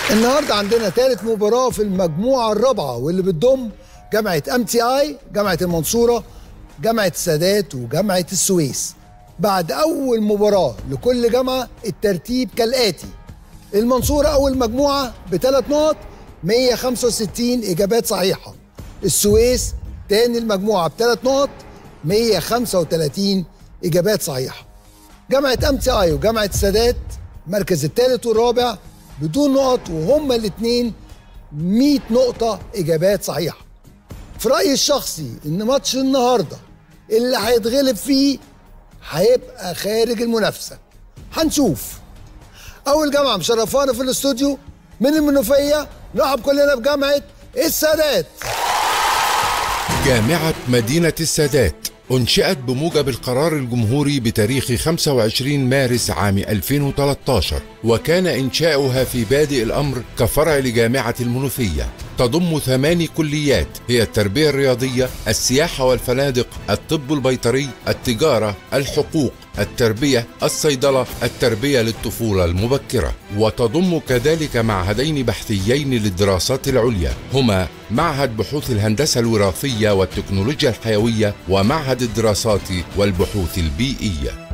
النهارده عندنا ثالث مباراة في المجموعة الرابعة واللي بتضم جامعة MTI، جامعة المنصورة، جامعة السادات، وجامعة السويس. بعد أول مباراة لكل جامعة الترتيب كالآتي: المنصورة أول مجموعة ب3 نقط 165 إجابات صحيحة، السويس تاني المجموعة ب3 نقط 135 إجابات صحيحة، جامعة MTI وجامعة السادات المركز الثالث والرابع بدون نقط وهما الاثنين 100 نقطة إجابات صحيحة. في رأيي الشخصي إن ماتش النهاردة اللي هيتغلب فيه هيبقى خارج المنافسة. هنشوف. أول جامعة مشرفانا في الاستوديو من المنوفية، نرحب كلنا بجامعة السادات. جامعة مدينة السادات أنشئت بموجب القرار الجمهوري بتاريخ 25 مارس عام 2013، وكان إنشاؤها في بادئ الأمر كفرع لجامعة المنوفية. تضم 8 كليات هي التربية الرياضية، السياحة والفنادق، الطب البيطري، التجارة، الحقوق، التربية، الصيدلة، التربية للطفولة المبكرة. وتضم كذلك معهدين بحثيين للدراسات العليا، هما معهد بحوث الهندسة الوراثية والتكنولوجيا الحيوية ومعهد الدراسات والبحوث البيئية.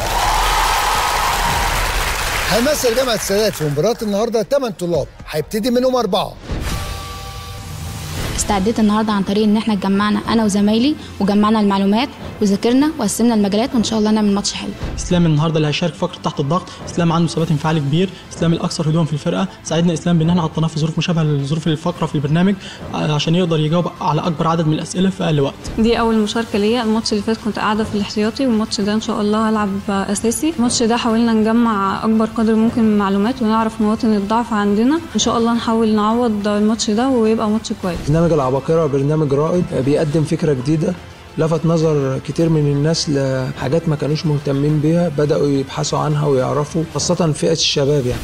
هيمثل جامعة السادات في مباراة النهاردة 8 طلاب، هيبتدي منهم 4. استعديت النهارده عن طريق ان احنا اتجمعنا انا وزمايلي وجمعنا المعلومات وذاكرنا وقسمنا المجالات، وان شاء الله نعمل ماتش حلو. اسلام النهارده اللي هيشارك فقره تحت الضغط، اسلام عنده ثبات انفعالي كبير، اسلام الاكثر هدوءا في الفرقه. ساعدنا اسلام بان احنا حطيناه في ظروف مشابهه لظروف الفقره في البرنامج عشان يقدر يجاوب على اكبر عدد من الاسئله في اقل وقت. دي اول مشاركه ليا. الماتش اللي فات كنت قاعده في الاحتياطي، والماتش ده ان شاء الله هلعب اساسي. الماتش ده حاولنا نجمع اكبر قدر ممكن من المعلومات ونعرف مواطن الضعف عندنا، ان شاء الله نحاول نعوض الماتش ده ويبقى ماتش كويس. برنامج العباقرة برنامج رائد، بيقدم فكرة جديدة، لفت نظر كتير من الناس لحاجات ما كانوش مهتمين بيها، بدأوا يبحثوا عنها ويعرفوا، خاصة فئة الشباب يعني.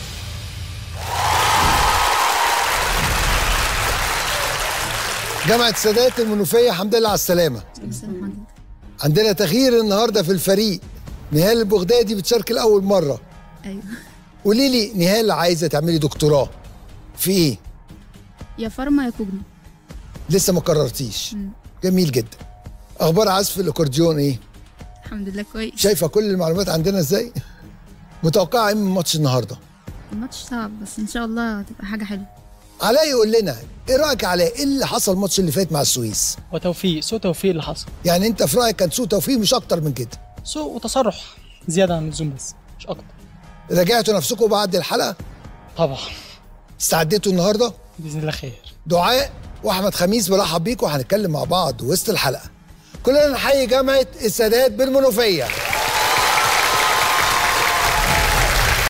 جامعة السادات المنوفية، الحمد لله على السلامة. عندنا تغيير النهاردة في الفريق. نهال البغدادي بتشارك لأول مرة. ايوه. قولي لي نهال، عايزة تعملي دكتوراه في إيه؟ يا فارما يا كوجني. لسه ما قررتيش. جميل جدا. اخبار عزف الاكورديون ايه؟ الحمد لله كويس. شايفه كل المعلومات عندنا ازاي؟ متوقعه ايه من ماتش النهارده؟ الماتش صعب بس ان شاء الله هتبقى حاجه حلوه. علاء يقول لنا ايه رايك يا علاء؟ ايه اللي حصل الماتش اللي فات مع السويس؟ وتوفيق، سوء توفيق اللي حصل. يعني انت في رايك كان سوء توفيق مش اكتر من كده؟ سوء وتصرح زياده عن اللزوم بس مش اكتر. راجعتوا نفسكم بعد الحلقه؟ طبعا. استعديتوا النهارده؟ باذن الله خير. دعاء واحمد خميس برحب بيكم، وهنتكلم مع بعض وسط الحلقه. كلنا نحيي جامعه السادات بالمنوفيه.